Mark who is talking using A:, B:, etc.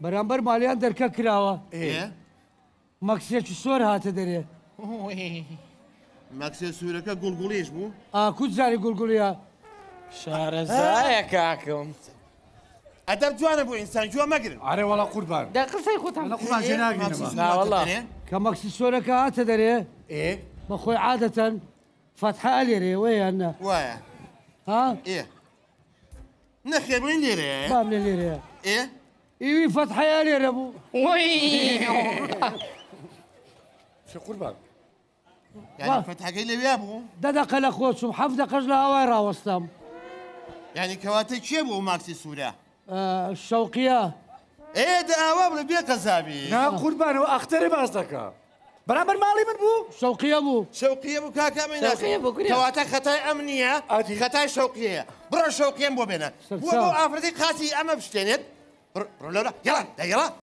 A: بەرامبەر مالیان دەرکە کراوە مەکسێکی سۆر هاتە دەرێ
B: مەکسێ سوورەکە گوڵگوڵیش بوو
A: ئاکوت زاری گوڵگوڵیە
C: شارەزایە کاکەم
B: ئەدەب جوانە بۆ ئینسان جووە مەگرن
D: ئارێ وەڵا قوربان
C: دا قسەی خۆتان
D: لە قوربان جێ ناگرینەوە
C: ناوەڵا
A: کە مەکسی سۆرەکە هاتە دەرێ بەخۆی عادەتەن فەتحە لێرێ وەیاننا
B: وایە
A: ها
B: نەخێبووین لێرەیە
A: بام لێ لێرەیە ئیوی فەتحەیە لێرە بوو
D: چه قوربان
B: یعنی فەتحەکەی لەوێ بوو
A: دەدەقە لە خۆچوم حەفت دەقەش لە هاوای ڕاوەستام
B: یعنی کەواتە کێ بوو ماکسی سوورە
A: شەوقیە
B: ئێدە ئاوا بڵێ بێ قەزابی
D: نا قوربانەوە ئەختەری باز دەکا بەرامبەر ماڵی من بوو
A: شەوقیە بوو
B: شەوقیە بوو کاکەمەی
C: شەوقیە بوو، کوریا.
B: کەواتە خەتای ئەم نییە خەتای شەوقیەیە بڕۆ شەوقیەم بۆ بێنە بووە بۆ ئافرەتی قاسی ئەمە بشتێنێت بڕۆ لەورە یەڵا